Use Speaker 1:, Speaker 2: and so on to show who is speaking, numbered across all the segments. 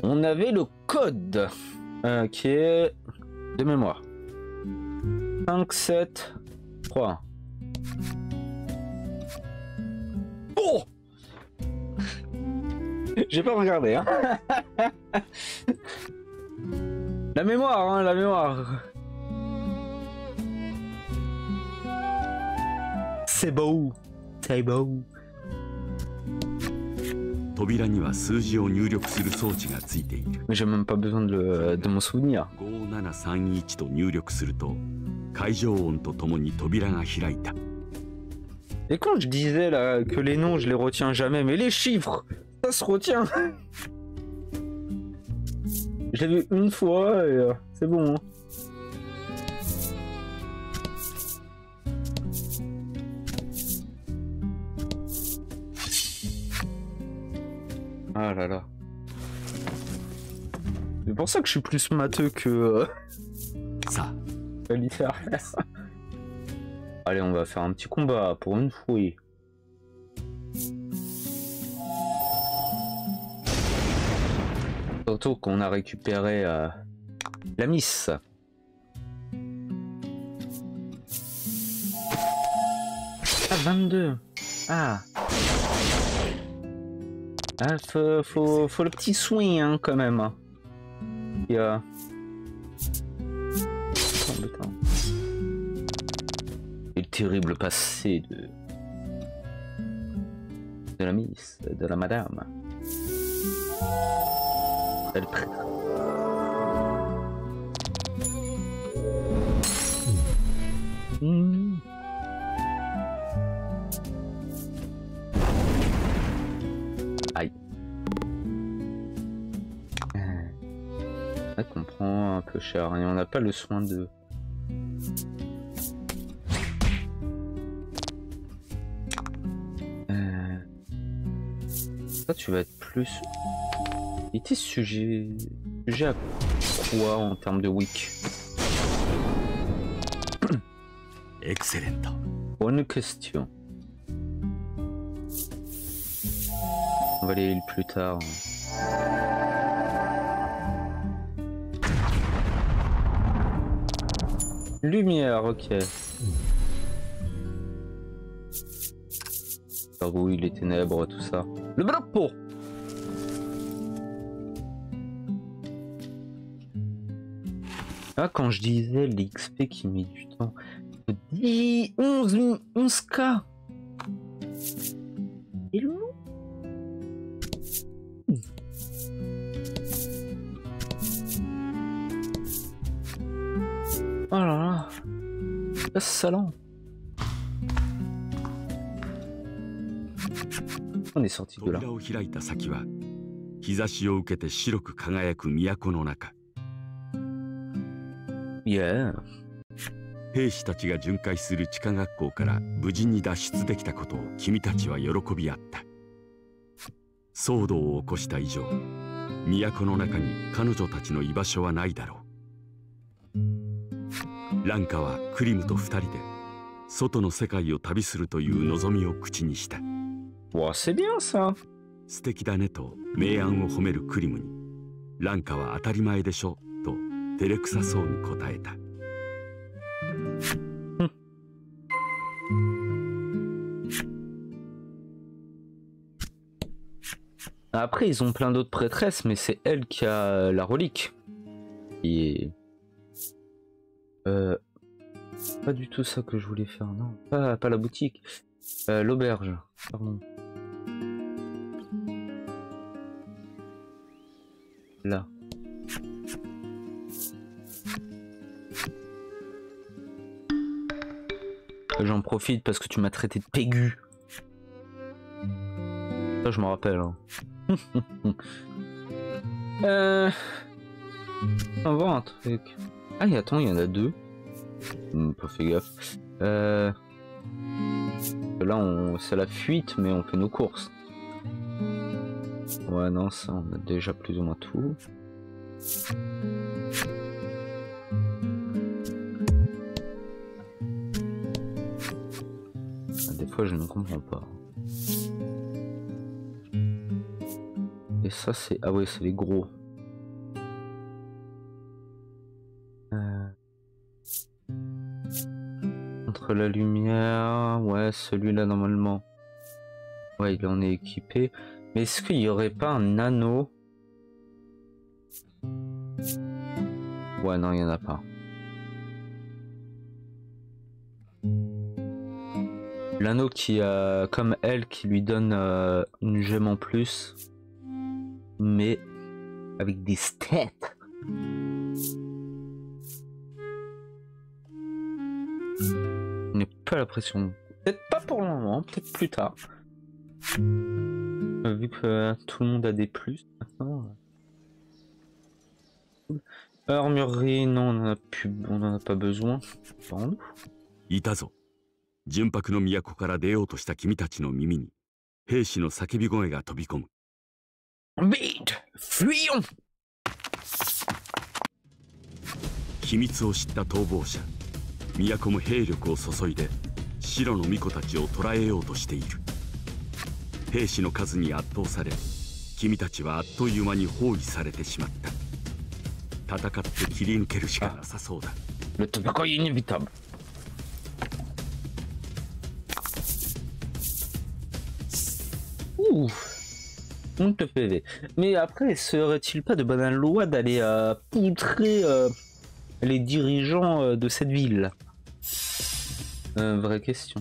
Speaker 1: On avait le code qui est de mémoire. 5, 7, 3. Oh! J'ai pas regardé, hein. La mémoire, hein, la mémoire. C'est beau. C'est beau.
Speaker 2: 扉には数字を入力する装置がついている。
Speaker 1: Mais j'ai même pas besoin de mon souvenir.
Speaker 2: 5731と入力すると会場音とともに扉が開いた。
Speaker 1: Et quand je disais là que les noms je les retiens jamais, mais les chiffres, ça se retient. Je l'ai vu une fois et c'est bon. Hein. Ah là là. C'est pour ça que je suis plus matheux que
Speaker 2: Ça.
Speaker 1: littéraire. Allez, on va faire un petit combat pour une fouille. Surtout qu'on a récupéré la miss. Ah, 22. Ah. Ah, faut le petit swing hein, quand même. Il y a... Et le terrible passé de la miss, de la madame. Elle prête. Aïe. Ça comprend un peu cher et on n'a pas le soin de... Toi tu vas être plus... Il était sujet à quoi en termes de week?
Speaker 2: Excellent.
Speaker 1: Bonne question. On va aller le plus tard. Lumière, ok. Gargouille, les ténèbres, tout ça. Le drapeau! Ah, quand je disais l'XP qui met du temps. 10, 11K. Et le loup. Oh là là. C'est salant. On est sorti de là.
Speaker 2: 扉を開いた先は日差しを受けて白く輝く都の中。
Speaker 1: Yeah.
Speaker 2: 兵士たちが巡回する地下学校から無事に脱出できたことを君たちは喜び合った。騒動を起こした以上、都の中に彼女たちの居場所はないだろう。ランカはクリムと2人で外の世界を旅するという望みを口にした。
Speaker 1: Wow, c'est bien ça.
Speaker 2: 素敵だねと明暗を褒めるクリムに、ランカは当たり前でしょと照れくさそうに答えた。
Speaker 1: Après, ils ont plein d'autres prêtresses, mais c'est elle qui a la relique. Et... pas du tout ça que je voulais faire, non. Pas la boutique. L'auberge, pardon. Là. J'en profite parce que tu m'as traité de pégu. Ça, je me rappelle. Hein. On va un truc. Ah, attends, il y en a deux. Pas fait gaffe. Là, c'est la fuite, mais on fait nos courses. Ouais, non, ça, on a déjà plus ou moins tout. Des fois, je ne comprends pas. Et ça, c'est... Ah ouais, c'est les gros. contre la lumière. Ouais, celui-là normalement. Ouais, il en est équipé. Mais est-ce qu'il n'y aurait pas un anneau? Ouais, non, il n'y en a pas. L'anneau qui a, comme elle, qui lui donne une gemme en plus. Mais avec des stats. Je n'ai pas la pression. Peut-être pas pour le moment, peut-être plus tard. Vu que tout le monde a des plus maintenant. Armurerie, non, on en a plus, on en a pas besoin. Pardon.
Speaker 2: いたぞ。純白の都から出ようとした君たちの耳に兵士の叫び声が飛び込む。
Speaker 1: Vite, fuyons!
Speaker 2: 秘密を知った逃亡者。都も兵力を注いで白の巫女たちを捕らえようとしている。兵士の数に圧倒され、君たちはあっという間に包囲されてしまった。戦って切り抜けるしかなさそうだ。
Speaker 1: Le tobacco est inévitable. Ouh, on te PV. Mais après, serait-il pas de bonne loi d'aller poutrer les dirigeants de cette ville? Vraie question.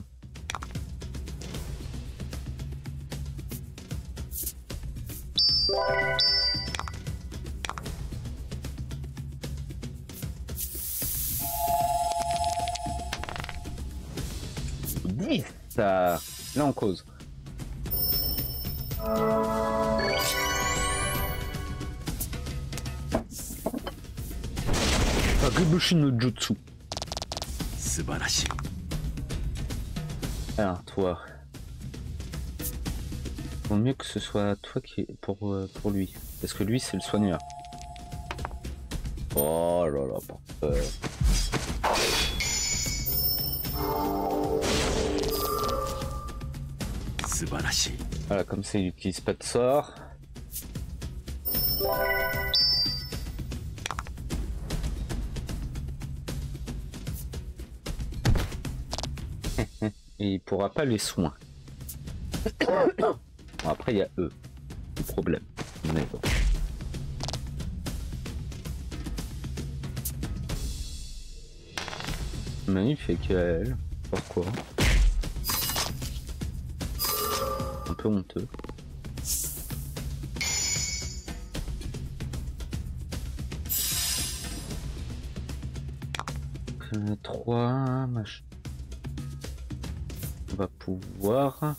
Speaker 1: Ça, là on cause. Kagebushi no Jutsu.
Speaker 2: Subarashi.
Speaker 1: Alors toi. Vaut mieux que ce soit toi qui pour lui. Parce que lui c'est le soigneur. Oh là là, parfait. Voilà, comme ça il n'utilise pas de sort. Et il pourra pas les soins. Bon, après il y a eux, le problème. Mais bon. Magnifique elle. Pourquoi? Un peu honteux. Donc, 3 machin. On va pouvoir.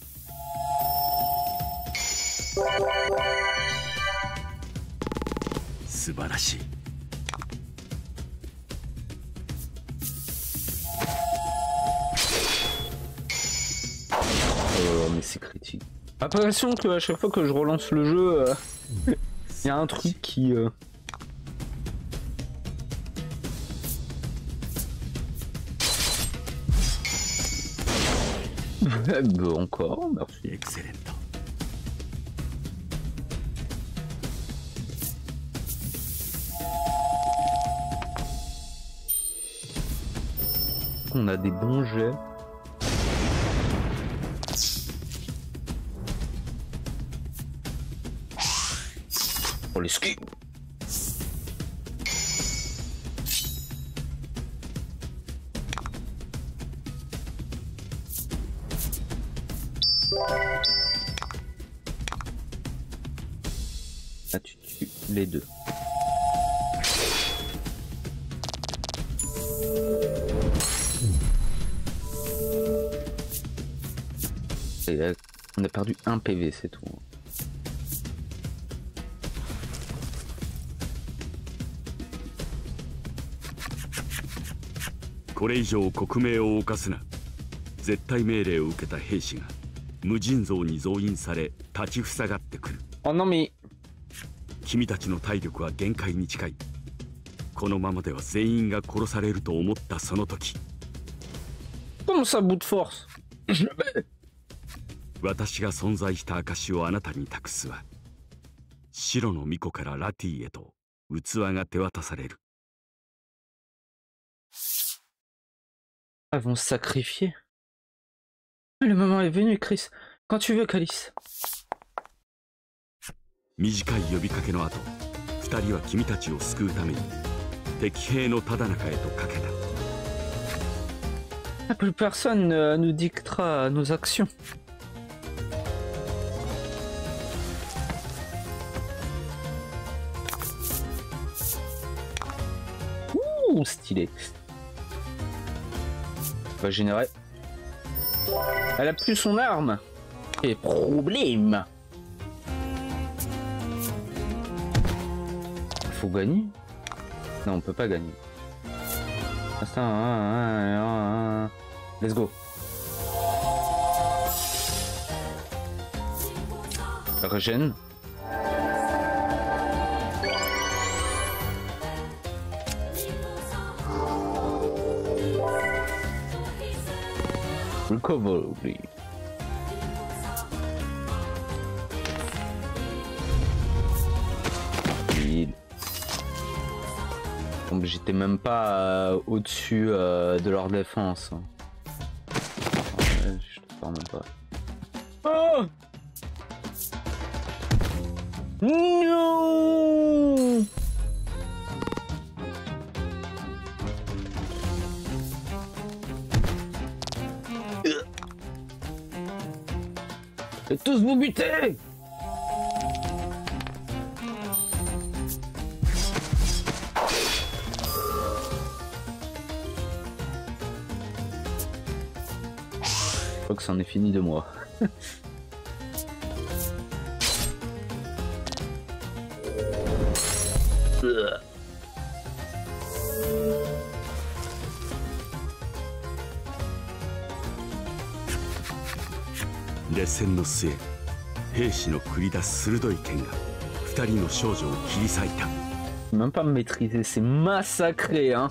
Speaker 2: Subarashi.
Speaker 1: Oh mais c'est critique. J'ai l'impression que à chaque fois que je relance le jeu, il y a un truc qui... Bon, encore, merci.
Speaker 2: Excellent.
Speaker 1: On a des bons jets. Pour les skis. Là tu tues les deux. Et là, on a perdu un PV, c'est tout.
Speaker 2: これ以上国名を犯すな。絶対命令を受けた兵士が無尽蔵に増員され立ちふさがってくる。
Speaker 1: Oh non mais...
Speaker 2: 君たちの体力は限界に近い。このままでは全員が殺されると思ったその時。
Speaker 1: Comment ça bout de force?
Speaker 2: 私が存在した証をあなたに託すわ。白の巫女からラティへと器が手渡される。
Speaker 1: Elles vont se sacrifier. Le moment est venu, Chris. Quand tu veux, Calice.
Speaker 2: 短い呼びかけの後、二人は君たちを救うために敵兵のただ中へとかけた。
Speaker 1: Plus personne ne nous dictera nos actions. Ouh, stylé. On va générer. Elle a plus son arme. Et problème. Faut gagner. Non, on peut pas gagner. Let's go. Régène. Recovery. Donc j'étais même pas au-dessus de leur défense. Je te parle même pas. Oh non! Et tous vous buter! Je crois que c'en est fini de moi. Même pas me maîtriser, c'est massacré, hein.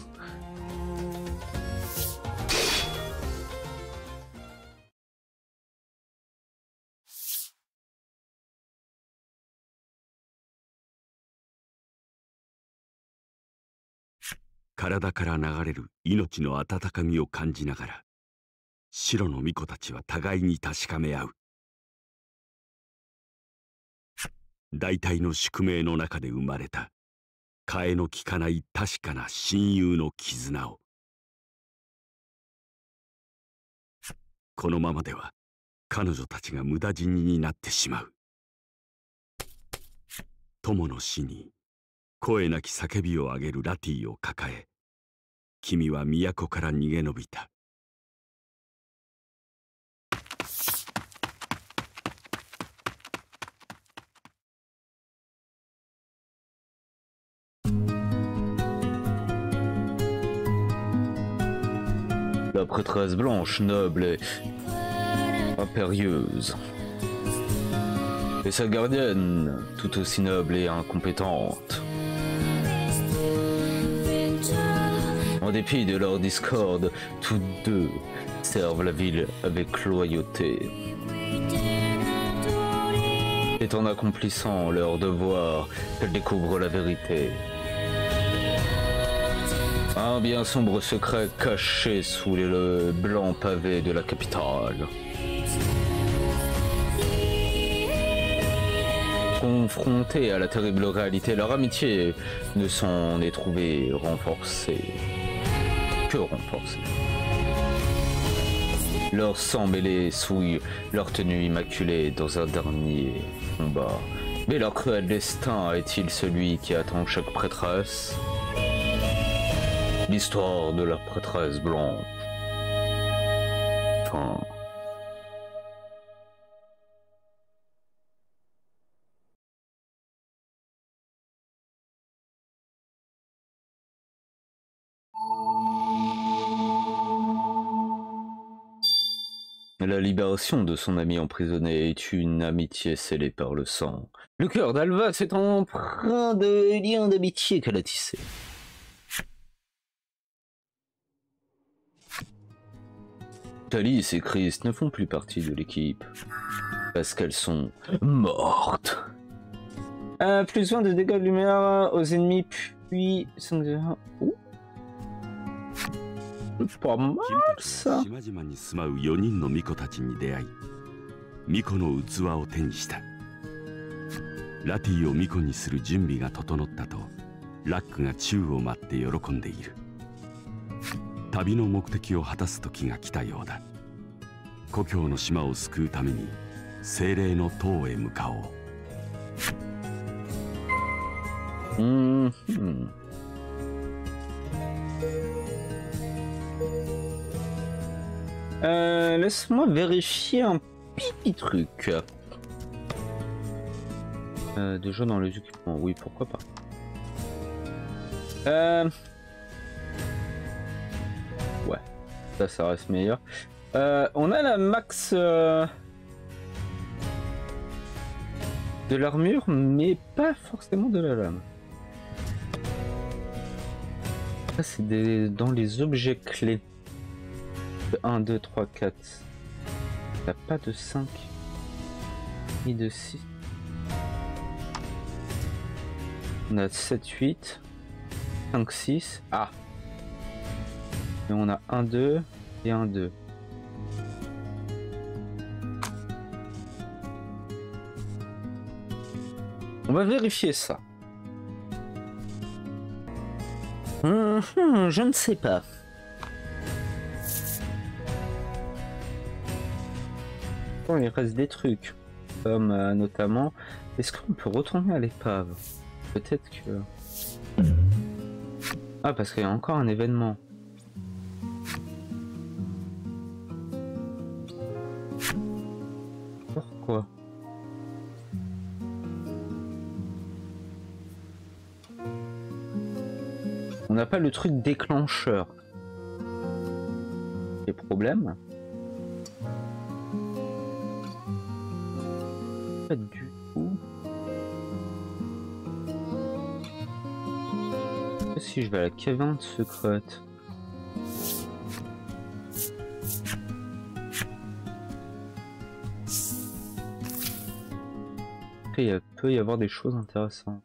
Speaker 2: Karadaから流れる命の温かみを感じながら、白の巫女たちは互いに確かめ合う。大体の宿命の中で生まれた替えの利かない確かな親友の絆を。このままでは彼女たちが無駄死にになってしまう。友の死に声なき叫びを上げるラティを抱え、君は都から逃げ延びた。
Speaker 1: La prêtresse blanche, noble et impérieuse. Et sa gardienne, tout aussi noble et incompétente. En dépit de leur discorde, tous deux servent la ville avec loyauté. C'est en accomplissant leur devoir qu'elles découvrent la vérité. Un bien sombre secret caché sous les blancs pavés de la capitale. Confrontés à la terrible réalité, leur amitié ne s'en est trouvée renforcée. Que renforcée. Leur sang mêlé souille leur tenue immaculée dans un dernier combat. Mais leur cruel destin est-il celui qui attend chaque prêtresse? L'histoire de la prêtresse blanche. Fin. La libération de son ami emprisonné est une amitié scellée par le sang. Le cœur d'Alva s'est empreint de liens d'amitié qu'elle a tissés. Thalys et Chris ne font plus partie de l'équipe parce qu'elles sont mortes. Plus 20 de dégâts de lumière aux ennemis, puis 5 de... Pas mal
Speaker 2: 君たちは
Speaker 1: ça.
Speaker 2: 島々に住まう4人の巫女たちに出会い、巫女の器を手にした。ラティを巫女にする準備が整ったとラックが宙を舞って喜んでいる。旅の目的を果たす時が来たようだ。故郷の島を救うために精霊の塔へ向かおう。
Speaker 1: Mhm. Laisse-moi vérifier un petit truc. Déjà dans les équipements, oui, pourquoi pas. Ouais, ça reste meilleur. On a la max de l'armure, mais pas forcément de la lame. Ça, c'est dans les objets clés. 1, 2, 3, 4. T'as pas de 5 ni de 6. On a 7, 8, 5, 6. Ah! Et on a 1, 2 et 1, 2. On va vérifier ça. Je ne sais pas. Bon, il reste des trucs, comme notamment, est-ce qu'on peut retourner à l'épave? Peut-être que... Ah, parce qu'il y a encore un événement. Pourquoi? On n'a pas le truc déclencheur. Les problèmes? Pas du tout. Si je vais à la caverne secrète. Après, il peut y avoir des choses intéressantes.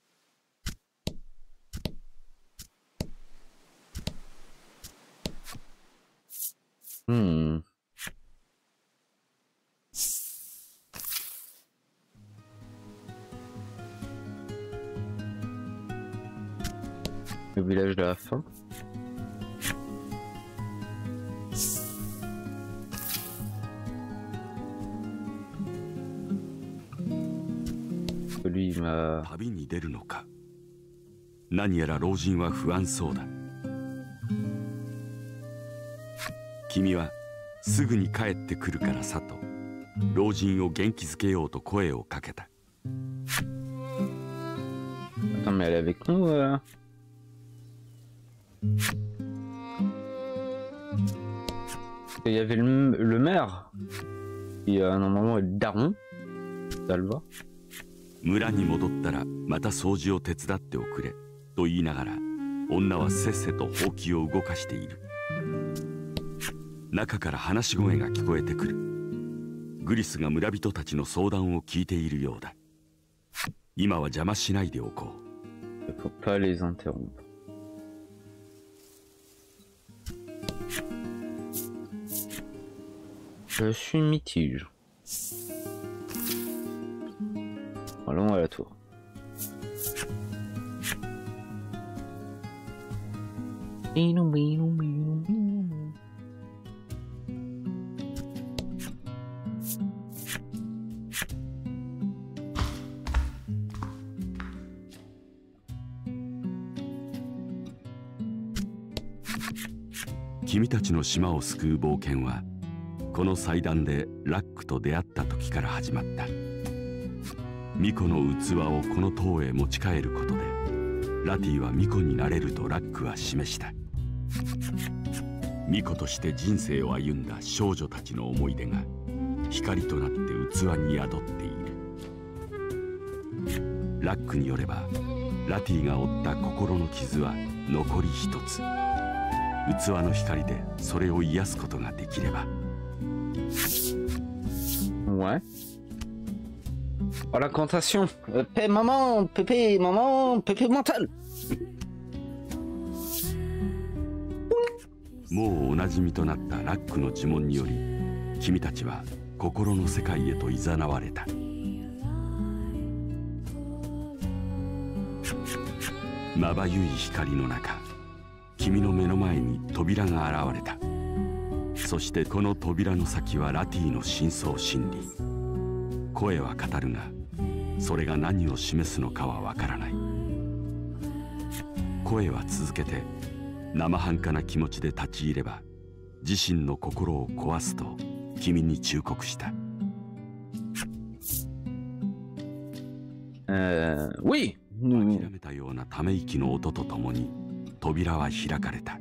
Speaker 1: Le village de la fin. Lui il m'a...
Speaker 2: 旅に出るのか。何やら老人は不安そうだ。君はすぐに帰ってくるからさと老人を元気づけようと声をかけた。
Speaker 1: Attends, mais elle est avec nous Il y avait le maire qui normalement est le daron d'Alva.
Speaker 2: 村に戻ったらまた掃除を手伝っておくれと言いながら女はせっせとほうきを動かしている。中から話し声が聞こえてくる。グリスが村人たちの相談を聞いているようだ。今は邪魔しないでおこう。
Speaker 1: Il faut pas les interrompre. Je suis mitige. Allons à la tour.
Speaker 2: « 君たちの島を救う冒険はこの祭壇でラックと出会った時から始まった。巫女の器をこの塔へ持ち帰ることでラティは巫女になれるとラックは示した。巫女として人生を歩んだ少女たちの思い出が光となって器に宿っている。ラックによればラティが負った心の傷は残り一つ。器の光でそれを癒すことができれば。
Speaker 1: Ouais. Oh, la cantation. Pépé, maman, pépé, maman, pépé mental.
Speaker 2: もうおなじみとなったラックの呪文により、君たちは心の世界へと誘われた。まばゆい光の中、君の目の前に扉が現れた。そしてこの扉の先はラティの深層心理。声は語るが、それが何を示すのかはわからない。声は続けて生半可な気持ちで立ち入れば自身の心を壊すと君に忠告した。
Speaker 1: Oui.
Speaker 2: 諦めたようなため息の音とともに扉は開かれた。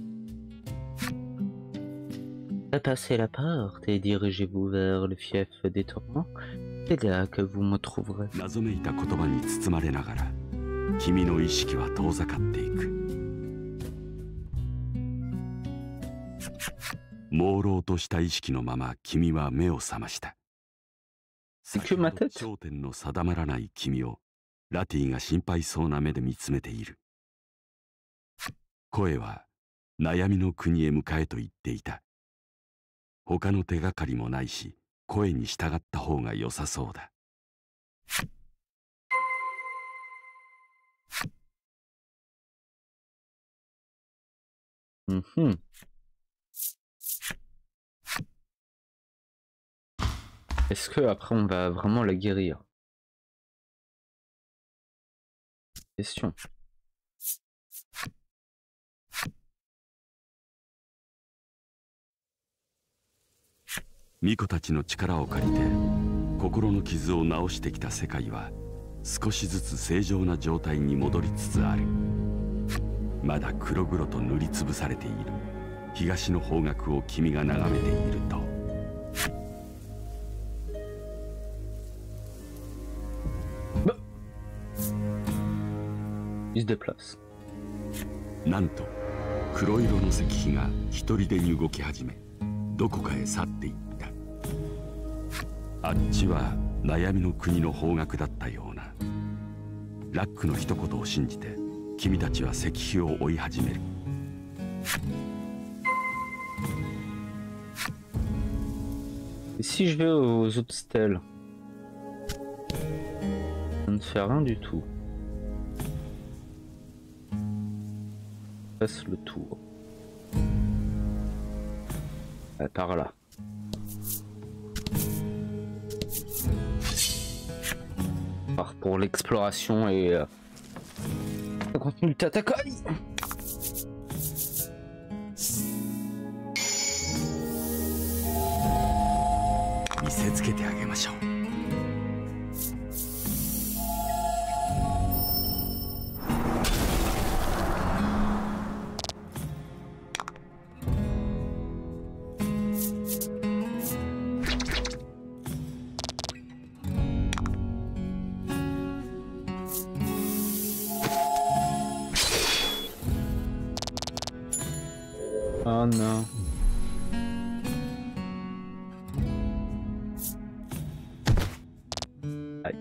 Speaker 1: Passez la porte et dirigez-vous vers le fief des tourments. C'est là que vous me trouverez.
Speaker 2: 謎めいた言葉に包まれながら君の意識は遠ざかっていく。朦朧とした意識のまま君は目を覚ました。焦点の定まらない君をラティが心配そうな目で見つめている。声は悩みの国へ向かえと言っていた。他の手がかりもないし、声に従った方が良さそうだ。
Speaker 1: Est-ce que après on va vraiment la guérir? Question.
Speaker 2: 巫女たちの力を借りて心の傷を治してきた世界は少しずつ正常な状態に戻りつつある。まだ黒々と塗りつぶされている東の方角を君が眺めていると、
Speaker 1: Il se déplace.
Speaker 2: なんと黒色の石碑が一人でに動き始め、どこかへ去っていった。あっちは悩みの国の方角だったような。ラックの一言を信じて君たちは石碑を追い始める。
Speaker 1: Et si je vais aux autres stèles? Ça ne fait rien du tout. Passe le tour. Par là. Part pour l'exploration et on continue le Tatakai.
Speaker 2: 見せつけてあげましょう。
Speaker 1: Oh non. Aïe.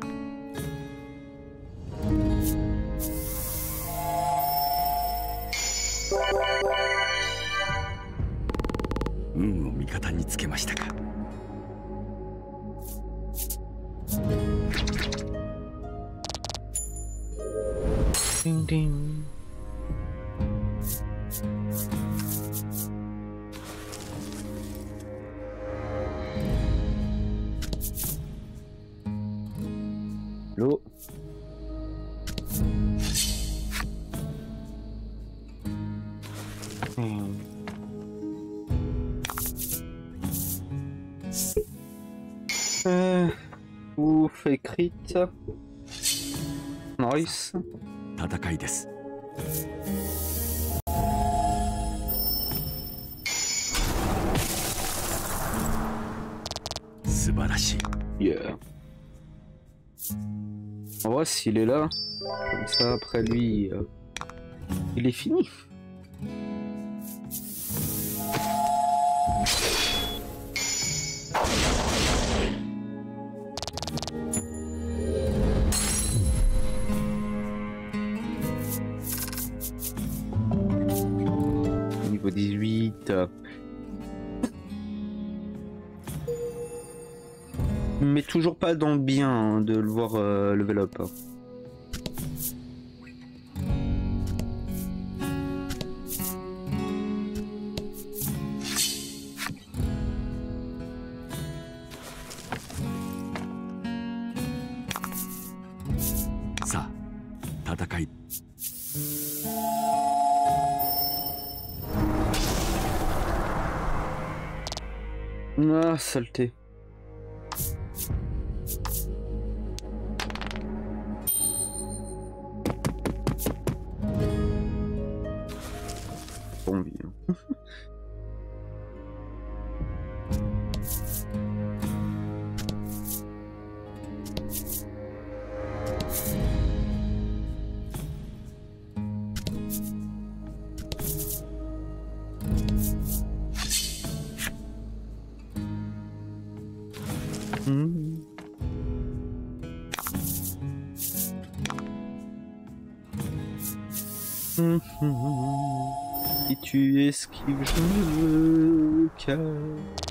Speaker 2: 運を味方につけましたか。
Speaker 1: Ding ding. L'eau. Ouf, écrite. Nice.
Speaker 2: 戦いです。素晴らしい。
Speaker 1: Yeah. En vrai, s'il est là, comme ça, après lui, il est fini. Niveau 18. vite. Mais toujours pas dans le bien hein, de le voir level up. Hein.
Speaker 2: Ça, 戦い。
Speaker 1: Ah, saleté. Pas envie. Hein. Si tu esquives, je me cache.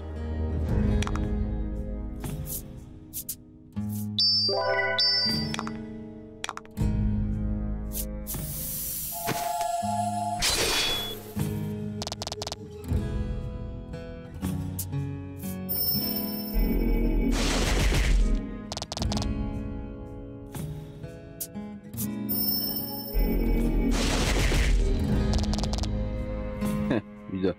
Speaker 1: Bizarre.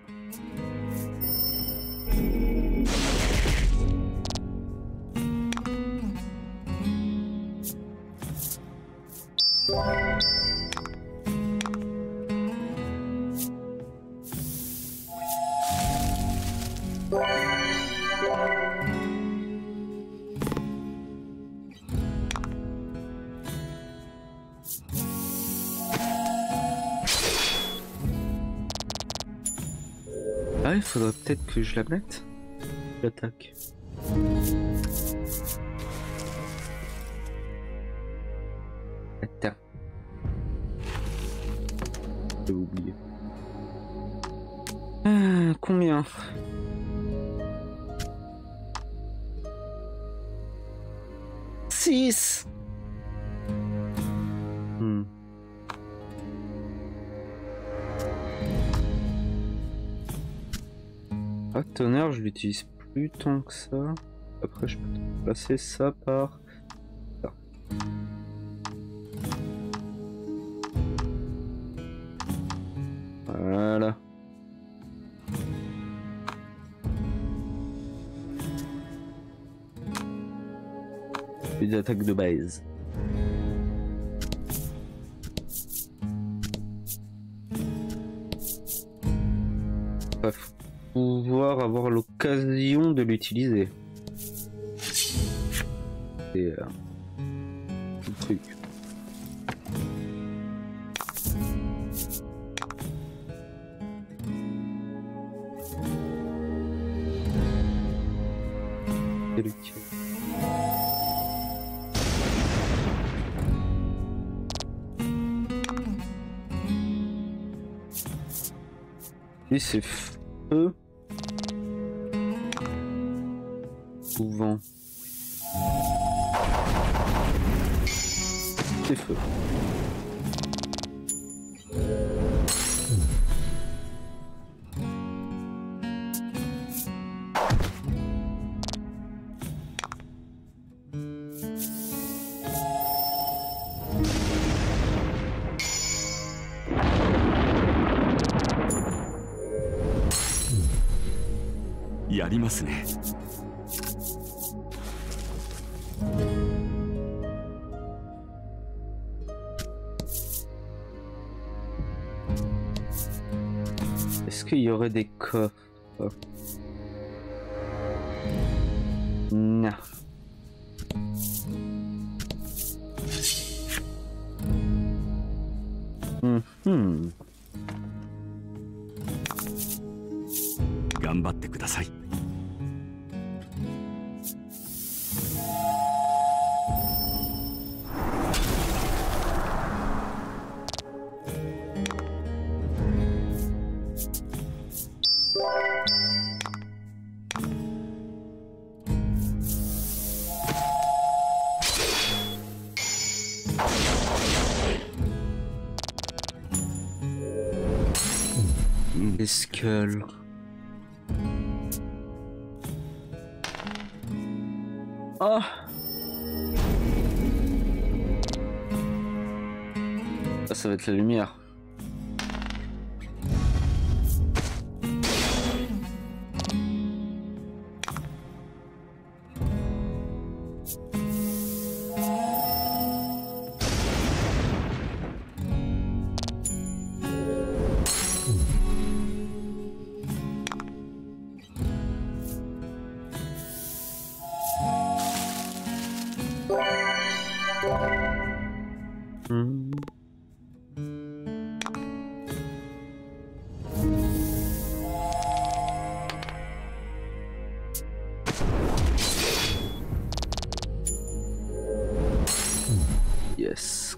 Speaker 1: Ah, il faudrait peut-être que je la mette. L'attaque. Attends. J'ai oublié. Ah, combien? Six. Ah, tonnerre, je l'utilise plus tant que ça. Après, je peux passer ça par ça. Voilà. Une attaque de base. Bref. Pouvoir avoir l'occasion de l'utiliser. C'est le truc. C'est lequel? Lui c'est feu. Souvent. C'est feu.
Speaker 2: やりますね。
Speaker 1: Est-ce qu'il y aurait des coffres? Non.
Speaker 2: 頑張ってください。
Speaker 1: Les skulls. Ah. Ah, ça va être la lumière. Yes.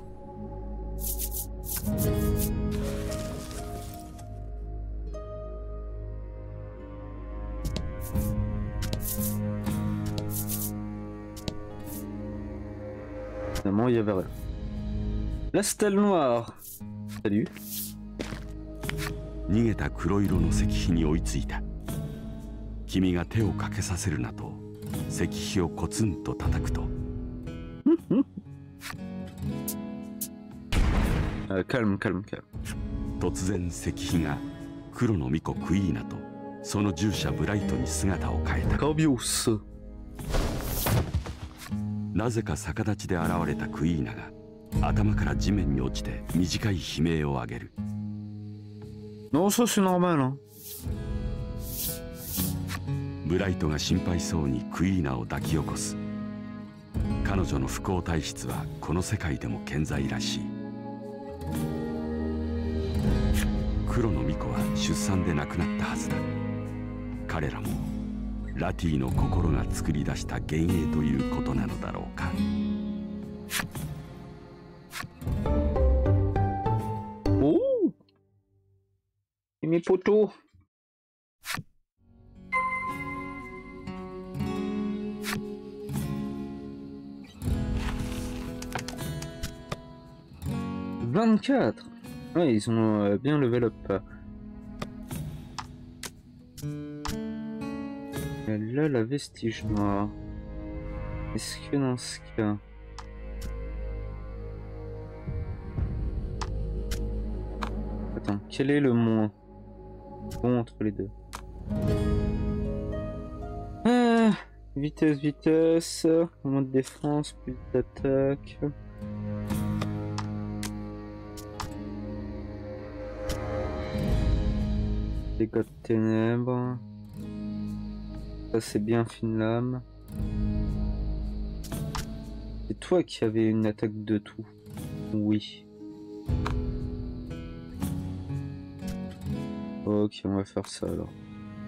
Speaker 1: Finalement, il y avait rien. La stèle noire. Salut.
Speaker 2: 逃げた黒色の石碑に追いついた。君が手をかけさせるなと石碑をコツンと叩くと
Speaker 1: calme, calme, calme.
Speaker 2: 突然石碑が黒の巫女クイーナとその従者ブライトに姿を変えた。
Speaker 1: Cabios.
Speaker 2: なぜか逆立ちで現れたクイーナが頭から地面に落ちて短い悲鳴を上げる。
Speaker 1: Non, ça c'est normal, hein.
Speaker 2: ブライトが心配そうにクイーナを抱き起こす。彼女の不幸体質はこの世界でも健在らしい。黒の巫女は出産で亡くなったはずだ。彼らもラティの心が作り出した幻影ということなのだろうか。
Speaker 1: Oh! Et mes poteaux. « 24 ! Ouais, ils ont bien level up. Et là, la vestige noire. Est-ce que dans ce cas... Attends, quel est le moins bon entre les deux? Vitesse, vitesse, moins de défense, plus d'attaque. Dégâts de ténèbres. Ça c'est bien fine lame. C'est toi qui avais une attaque de tout. Oui. Ok, on va faire ça alors.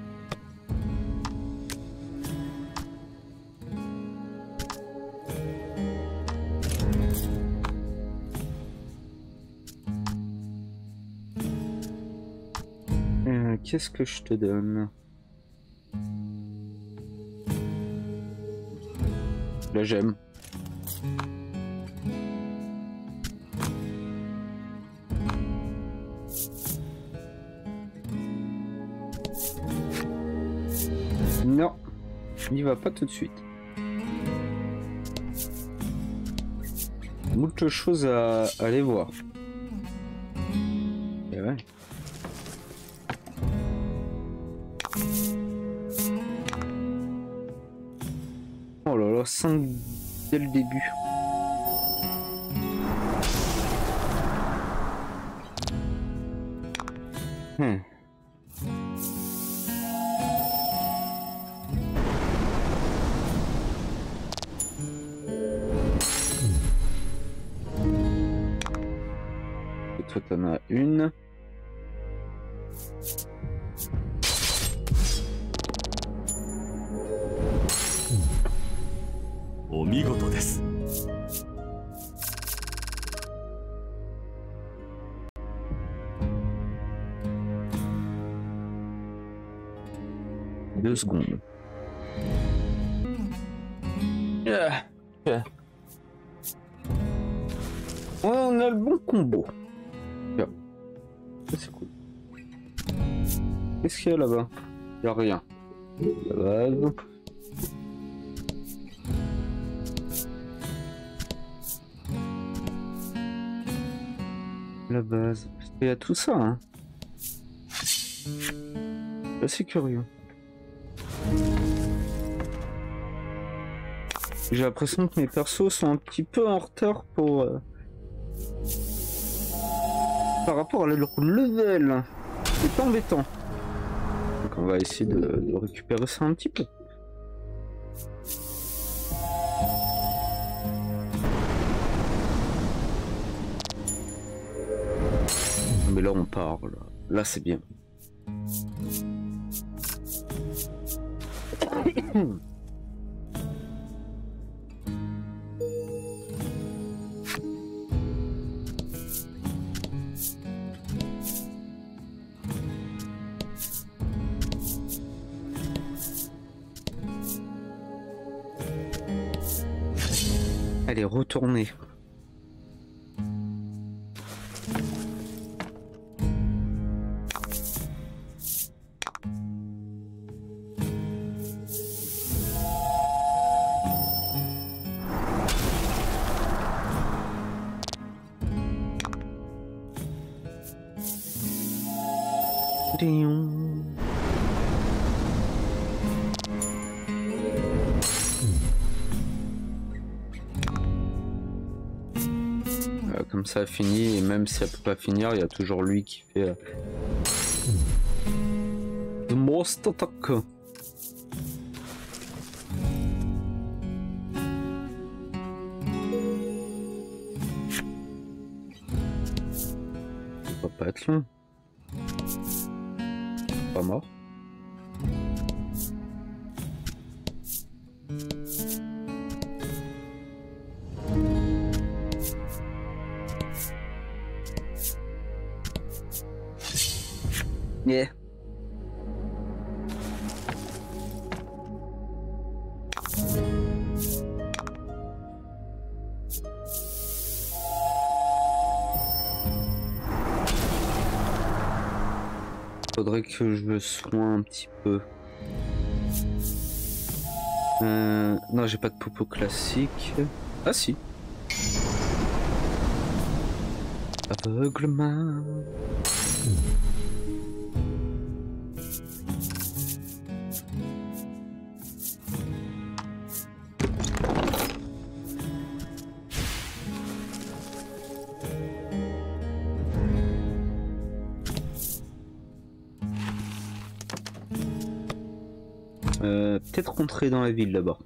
Speaker 1: Qu'est-ce que je te donne? La gemme. Non, il n'y va pas tout de suite. Moult choses à aller voir. Et ouais. Oh là là, 5 dès le début. Et toi t'en as une.
Speaker 2: Oh, 見事です。
Speaker 1: 2 secondes. Yeah. Yeah. a le bon combo. Là. Ça, c'est cool. Qu'est-ce qu'il y a là-bas? Il n'y a rien. La base. La base. Il y a tout ça, hein. C'est assez curieux. J'ai l'impression que mes persos sont un petit peu en retard pour par rapport à leur level. C'est embêtant. Donc on va essayer de récupérer ça un petit peu. Mais là on parle. Là c'est bien. Allez, retournez. Comme ça a fini, et même si elle peut pas finir, il y a toujours lui qui fait The Most Attack. Ça va pas être long. Pas mort. Yeah. Faudrait que je me soigne un petit peu. Non, j'ai pas de popo classique. Ah si. Aveuglement. Peut-être rentrer dans la ville d'abord.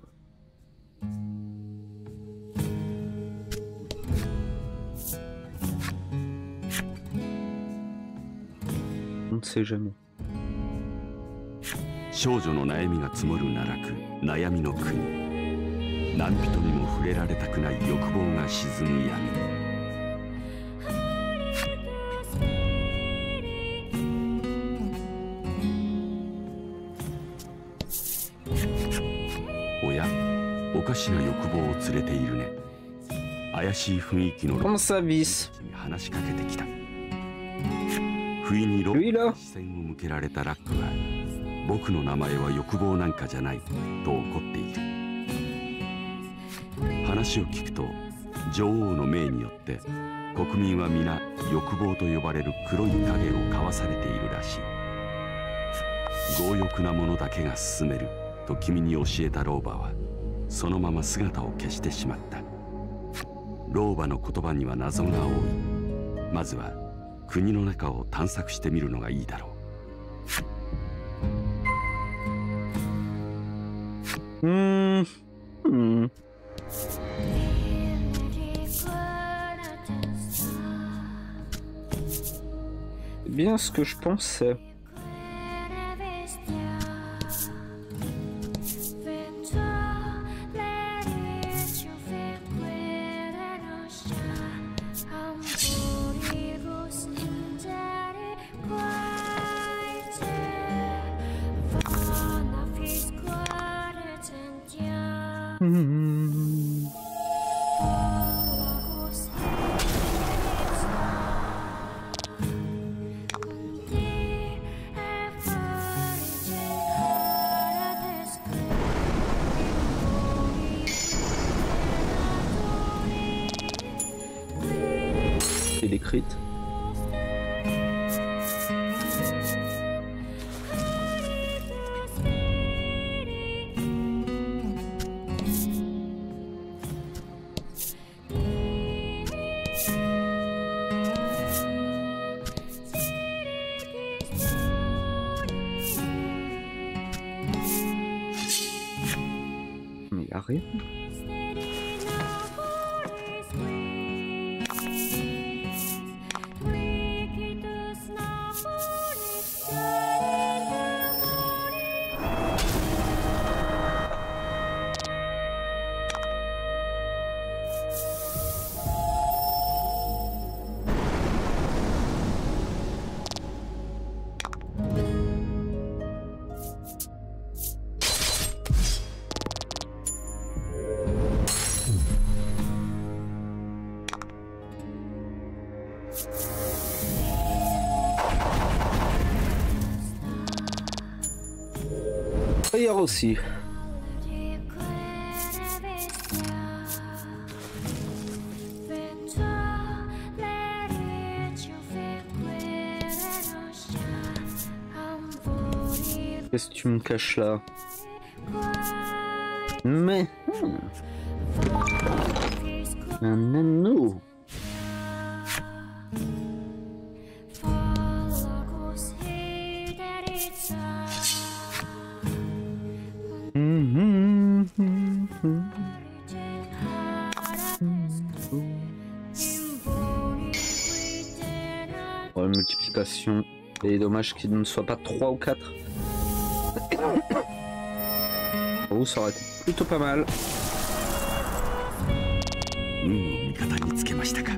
Speaker 1: On ne sait jamais.
Speaker 2: 少女の悩みが積もる奈落悩みの国何人にも触れられたくない欲望が沈む闇おやおかしな欲望を連れているね怪しい雰囲気の
Speaker 1: Comment ça vise?
Speaker 2: に話しかけてきた不意にロックに視線を向けられたラックは僕の名前は欲望なんかじゃないと怒っている話を聞くと女王の命によって国民は皆欲望と呼ばれる黒い影を交わされているらしい強欲なものだけが進めると君に教えた老婆はそのまま姿を消してしまった老婆の言葉には謎が多いまずは国の中を探索してみるのがいいだろう
Speaker 1: Bien ce que je pensais. Et les crits. Mais y a rien. Hier aussi. Qu'est-ce que tu me caches là? Mais un anneau. Oh, une multiplication. Et dommage qu'il ne soit pas 3 ou 4. Oh, ça aurait été plutôt pas mal.
Speaker 2: 味方につけましたか。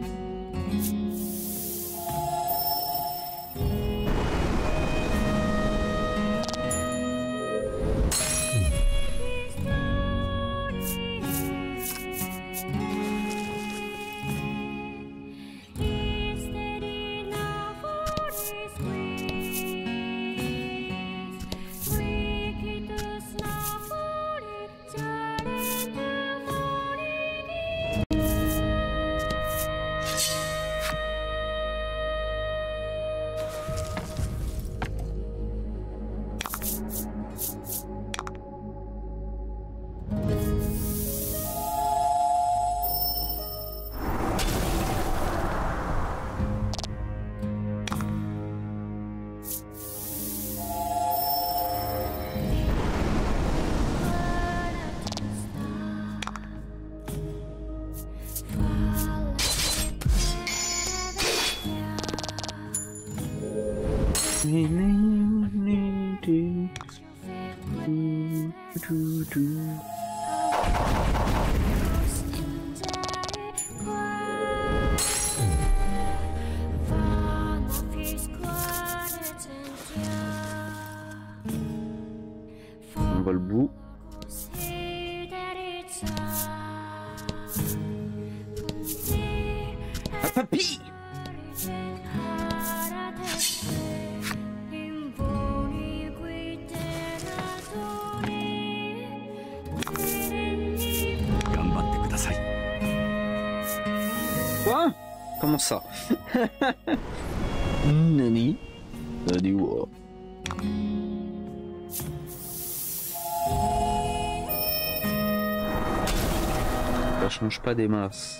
Speaker 1: On voit le bout. Ah, papy! Quoi? Comment ça? Nani? Nani what? Ça change pas des masses.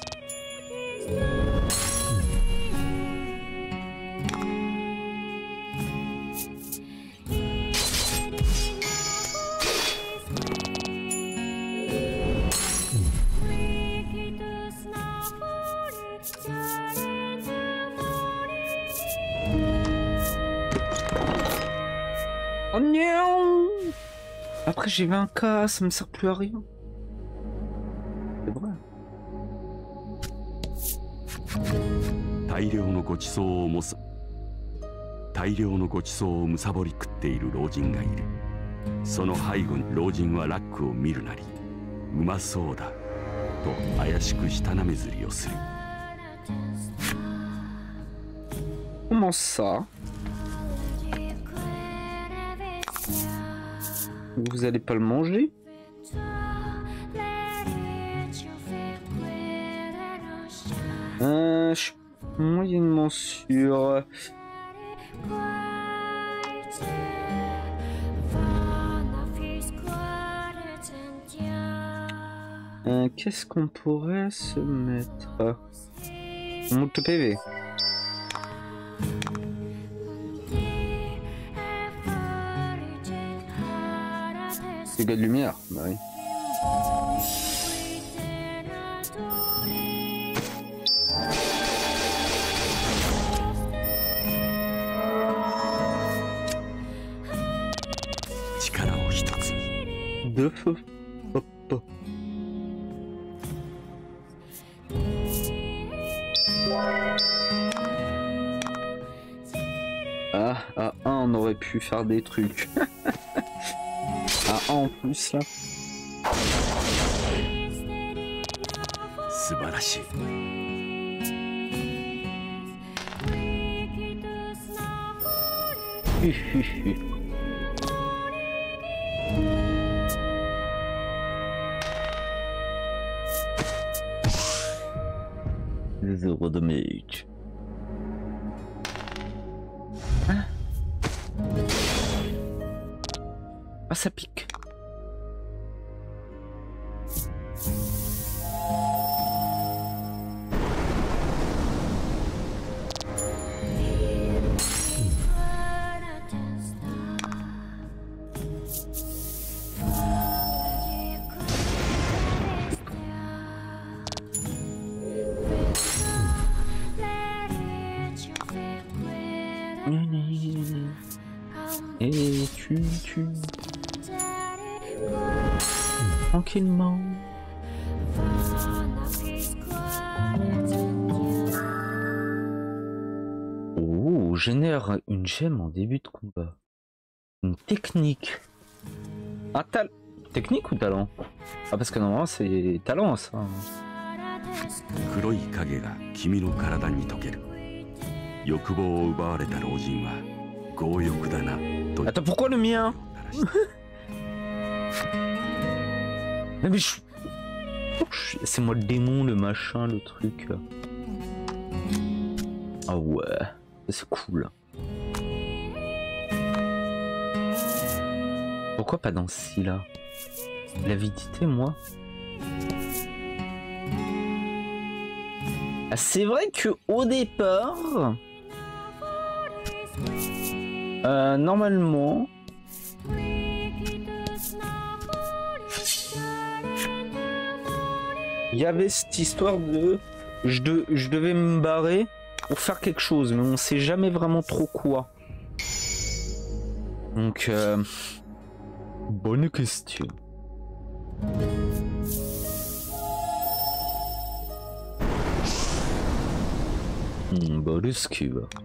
Speaker 1: Oh non! Après j'ai 20K, ça me sert plus à rien. C'est vrai.
Speaker 2: 大量のごちそうをむさぼり食っている老人がいる。その背後に老人はラックを見るなり、うまそうだと怪しく舌なめずりをする。
Speaker 1: Comment ça? Vous allez pas le manger? Moyennement sûr. Qu'est-ce qu'on pourrait se mettre? On monte le PV. Dégâts de lumière, bah oui. Deux feux. Hop. À 1 on aurait pu faire des trucs. À 1 en plus là. Zéro damage. Hein? Ah, ça pique. Et tu tranquillement. Oh, génère une gemme en début de combat. Une technique. Un technique ou talent? Ah, parce que normalement c'est talent ça. Attends, pourquoi le mien? Mais c'est moi le démon, le machin, le truc. Ah ouais, c'est cool. Pourquoi pas dans ce là? L'avidité, moi. Ah, c'est vrai que au départ, normalement, il y avait cette histoire de je devais me barrer pour faire quelque chose, mais on sait jamais vraiment trop quoi. Donc, bonne question. Bah, le ski, va.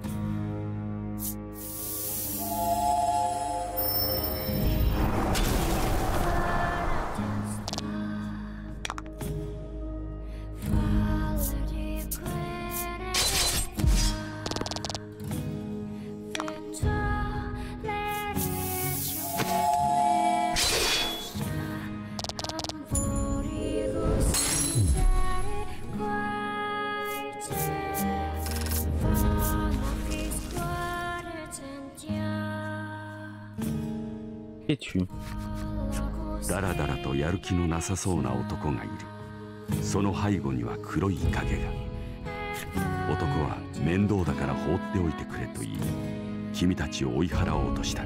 Speaker 1: Es-tu?
Speaker 2: だらだらとやる気のなさそうな男がいる。その背後には黒い影が。男は面倒だから放っておいてくれと言い、君たちを追い払おうとした。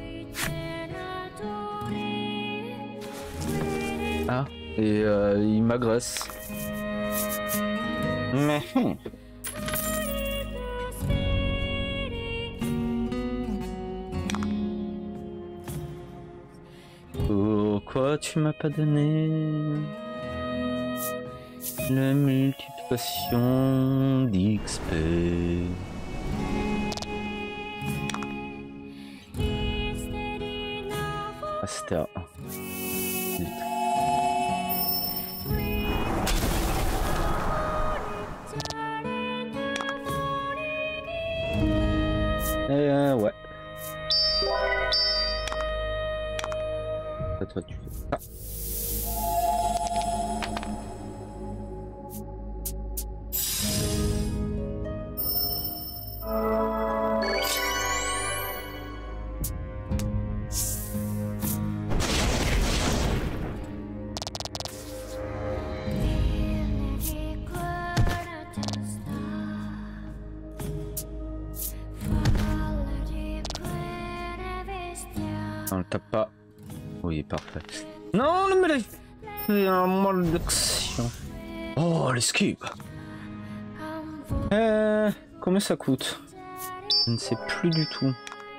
Speaker 1: Ah, et il m'agresse. Mais pourquoi tu m'as pas donné la multiplication d'XP? Ah, c'était à 1. Ouais. Toi, tu fais ça. On le tape pas. Oui, parfait. Non, le mêlée. Il y a un malédiction. Oh, l'esquive. Combien ça coûte? Je ne sais plus du tout.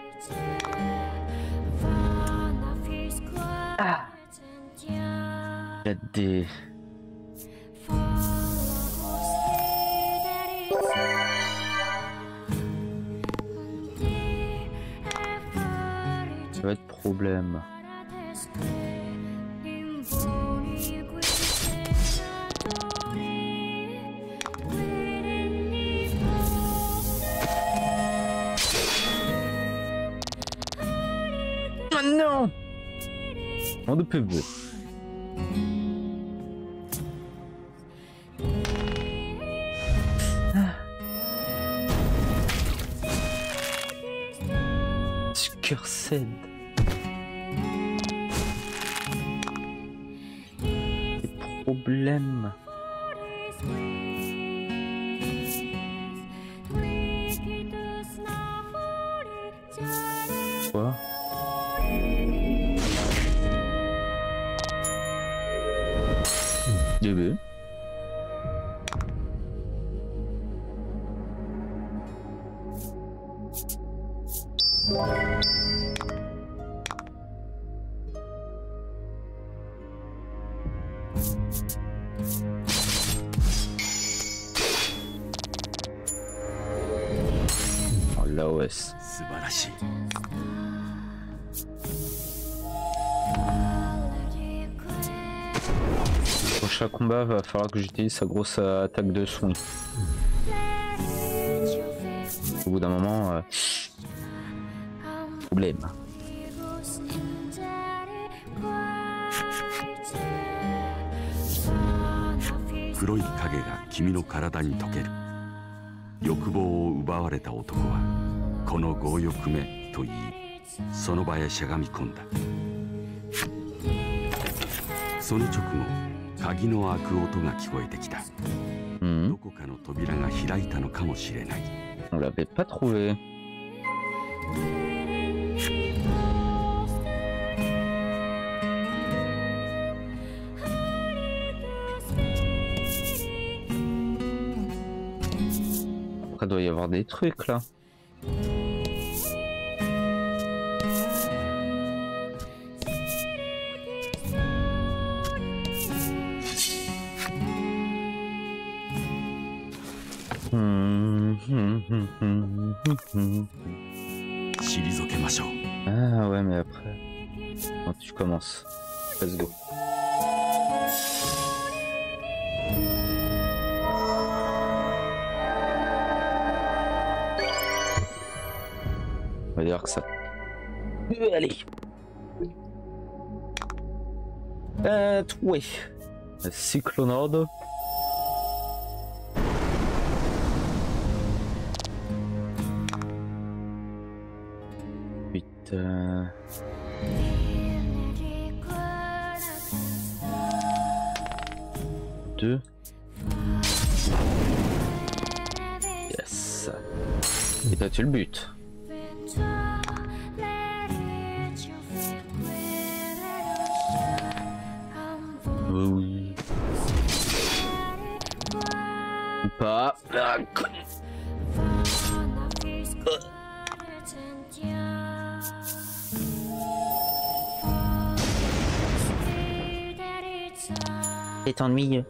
Speaker 1: Ah. Il y a des... Ça va être problème. Oh non! On ne peut plus. Scursed. Des problèmes. Quoi? Bébé. Oh, l'OS. Prochain combat, va falloir que j'utilise sa grosse attaque de soin. Au bout d'un moment, problème.
Speaker 2: 黒い影が君の体に溶ける。欲望を奪われた男はこの強欲目と言い、その場へしゃがみ込んだ。その直後、鍵の開く音が聞こえてきた。どこかの扉が開いたのかもしれない。
Speaker 1: On l'avait pas trouvé. Après, doit y avoir des trucs là. Ah ouais, mais après quand tu commences, let's go. On va dire que ça. Allez. Oui. Cyclonode. Deux. Yes. Et toi tu le butes. Oui. Ou pas. Ah, c'est ennuyeux.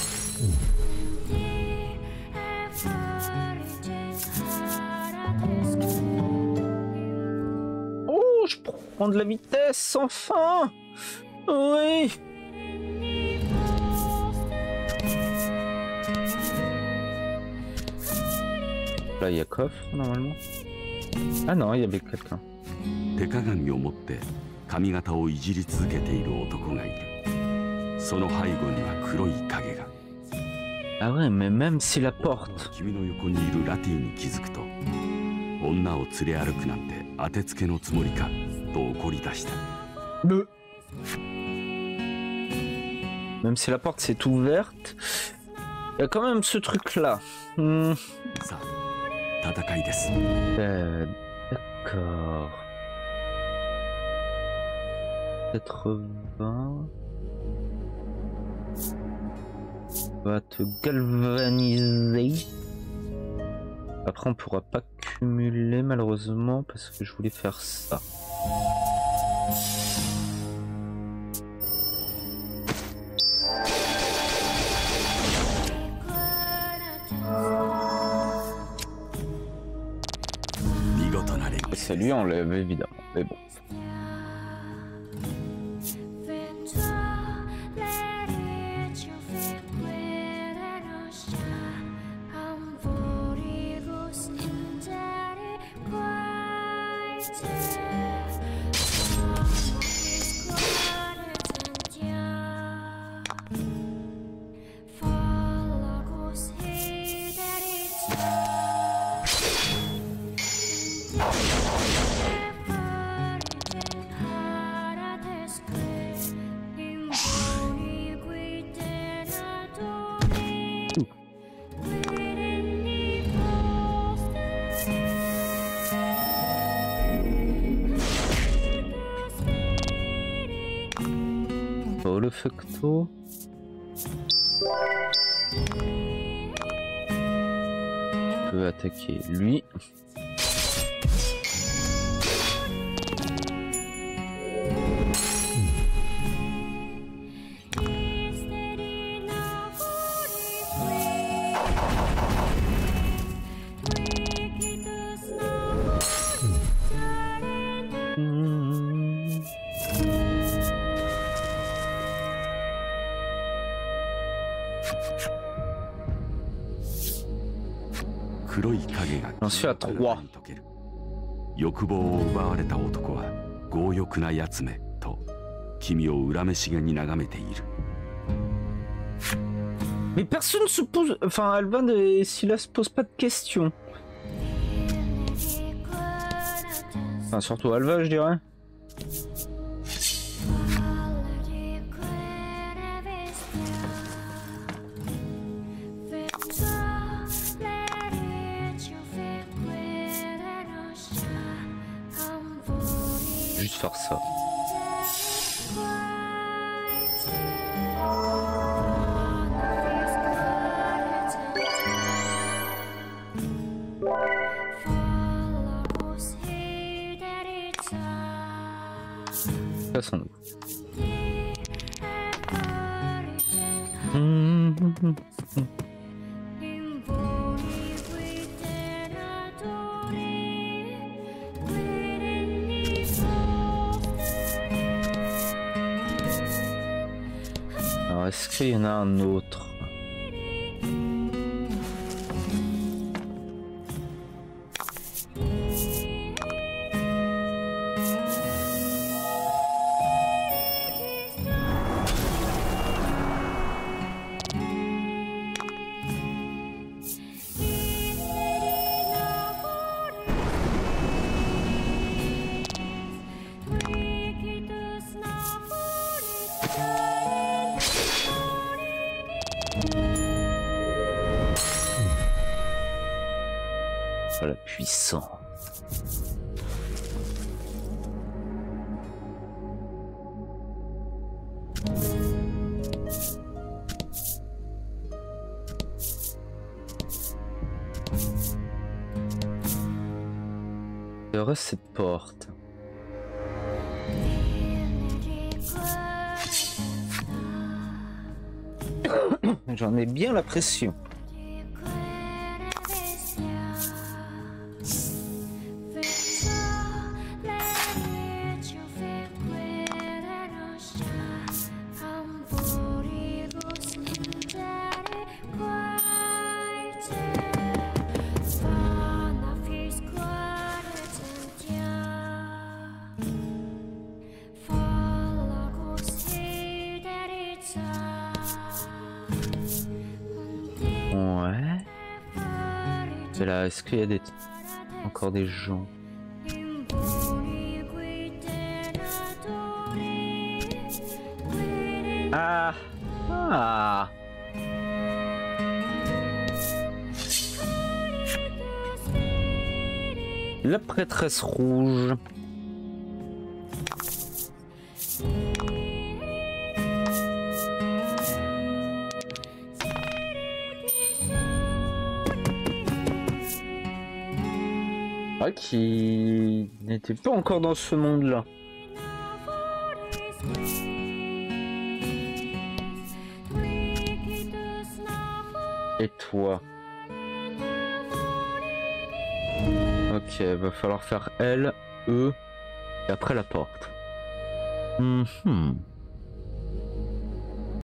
Speaker 1: Oh, je prends de la vitesse, enfin. Oui. Là, il y a coffre, normalement. Ah non, il y avait quelqu'un.
Speaker 2: 手鏡を持って髪型をいじり続けている男がいる。その背後には黒い影が。
Speaker 1: Ah ouais, mais même si la porte.
Speaker 2: 君の横にいるラティに気づくと、女を連れ歩くなんて当てつけのつもりかと怒り出した。
Speaker 1: Même si la porte s'est ouverte, il y a quand même ce truc là.
Speaker 2: さあ、戦いです。
Speaker 1: D'accord. 80. On va te galvaniser. Après on pourra pas cumuler malheureusement parce que je voulais faire ça. Ça lui enlève évidemment, mais bon. Le facto. Je peux attaquer lui. J'en suis à 3.
Speaker 2: 欲望を奪われた男は強欲なやつめと君を恨めしげに眺めている。
Speaker 1: Mais personne se pose, enfin Alban et Silas se posent pas de questions. Enfin surtout Alva je dirais. Juste faire ça. Passons-nous. Alors, est-ce qu'il y en a un autre? Voilà, puissant. Il y aurait cette porte. J'en ai bien la pression. Là, est-ce qu'il y a encore des gens? Ah ah. La prêtresse rouge. Ah, qui n'était pas encore dans ce monde-là. Et toi? Ok, va falloir faire L, E, et après la porte.